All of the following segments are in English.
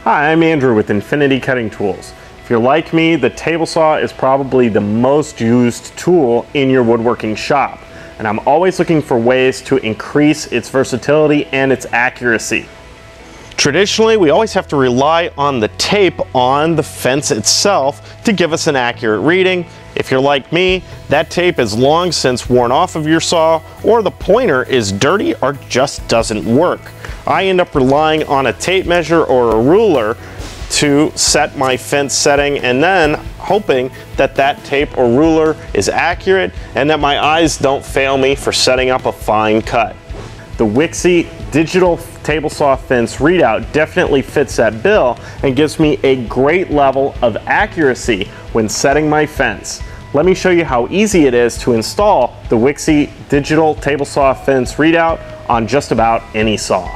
Hi, I'm Andrew with Infinity Cutting Tools. If you're like me, the table saw is probably the most used tool in your woodworking shop, and I'm always looking for ways to increase its versatility and its accuracy. Traditionally, we always have to rely on the tape on the fence itself to give us an accurate reading. If you're like me, that tape is long since worn off of your saw, or the pointer is dirty or just doesn't work. I end up relying on a tape measure or a ruler to set my fence setting, and then hoping that that tape or ruler is accurate and that my eyes don't fail me for setting up a fine cut. The Wixey digital table saw fence readout definitely fits that bill and gives me a great level of accuracy when setting my fence. Let me show you how easy it is to install the Wixey digital table saw fence readout on just about any saw.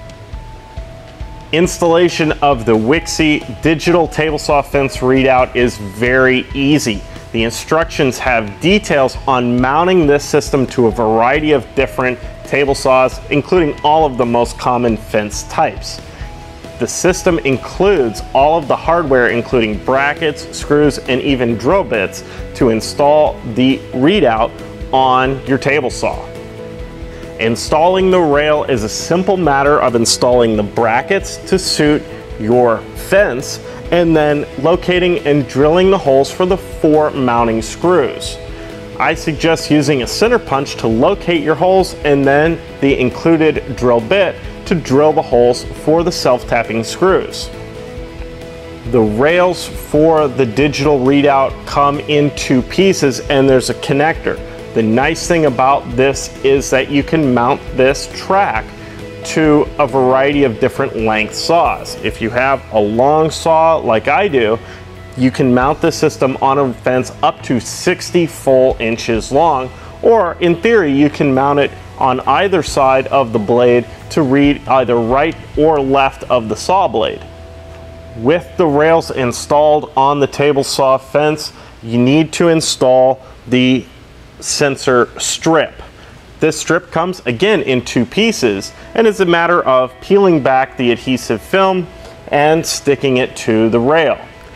Installation of the Wixey digital table saw fence readout is very easy. The instructions have details on mounting this system to a variety of different table saws, including all of the most common fence types. The system includes all of the hardware, including brackets, screws, and even drill bits to install the readout on your table saw. Installing the rail is a simple matter of installing the brackets to suit your fence and then locating and drilling the holes for the 4 mounting screws. I suggest using a center punch to locate your holes and then the included drill bit to drill the holes for the self-tapping screws. The rails for the digital readout come in 2 pieces and there's a connector. The nice thing about this is that you can mount this track to a variety of different length saws. If you have a long saw like I do, you can mount the system on a fence up to 60 full inches long, or in theory you can mount it on either side of the blade to read either right or left of the saw blade. With the rails installed on the table saw fence, you need to install the sensor strip. This strip comes again in 2 pieces and is a matter of peeling back the adhesive film and sticking it to the rail.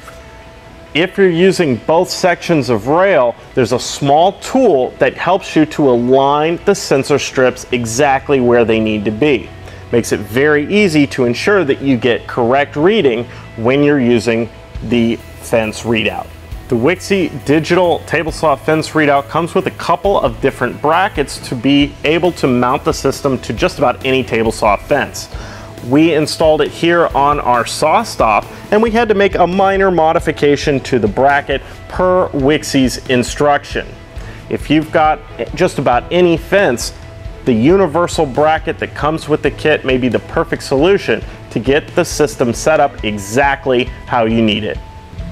If you're using both sections of rail, there's a small tool that helps you to align the sensor strips exactly where they need to be. Makes it very easy to ensure that you get correct reading when you're using the fence readout. The Wixey digital table saw fence readout comes with a couple of different brackets to be able to mount the system to just about any table saw fence. We installed it here on our saw stop, and we had to make a minor modification to the bracket per Wixey's instruction. If you've got just about any fence, the universal bracket that comes with the kit may be the perfect solution to get the system set up exactly how you need it.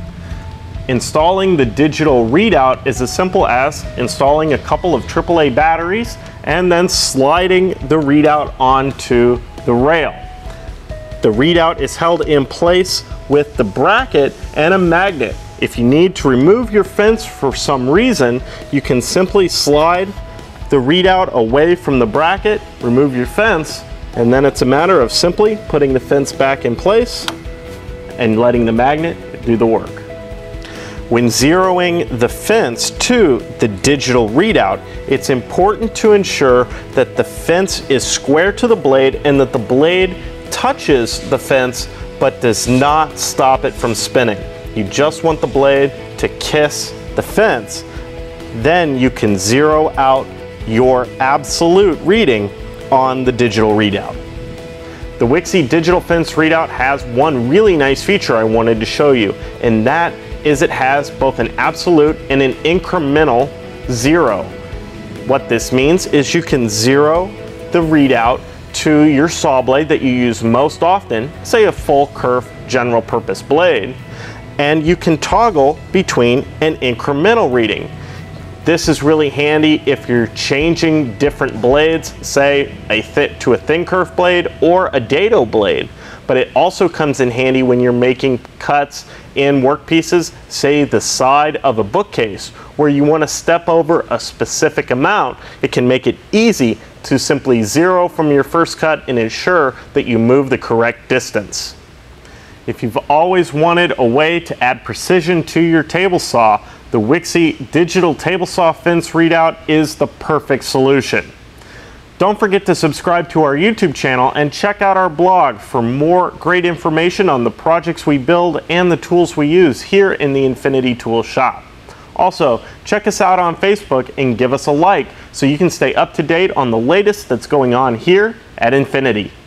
Installing the digital readout is as simple as installing a couple of AAA batteries and then sliding the readout onto the rail. The readout is held in place with the bracket and a magnet. If you need to remove your fence for some reason, you can simply slide the readout away from the bracket, remove your fence, and then it's a matter of simply putting the fence back in place and letting the magnet do the work. When zeroing the fence to the digital readout, it's important to ensure that the fence is square to the blade and that the blade touches the fence but does not stop it from spinning. You just want the blade to kiss the fence. Then you can zero out your absolute reading on the digital readout. The Wixey digital fence readout has one really nice feature I wanted to show you, and that is it has both an absolute and an incremental zero. What this means is you can zero the readout to your saw blade that you use most often, say a full kerf general purpose blade, and you can toggle between an incremental reading. This is really handy if you're changing different blades, say to a thin kerf blade or a dado blade. But it also comes in handy when you're making cuts in workpieces, say the side of a bookcase, where you want to step over a specific amount. It can make it easy to simply zero from your first cut and ensure that you move the correct distance. If you've always wanted a way to add precision to your table saw, the Wixey digital table saw fence readout is the perfect solution. Don't forget to subscribe to our YouTube channel and check out our blog for more great information on the projects we build and the tools we use here in the Infinity Tool Shop. Also, check us out on Facebook and give us a like so you can stay up to date on the latest that's going on here at Infinity.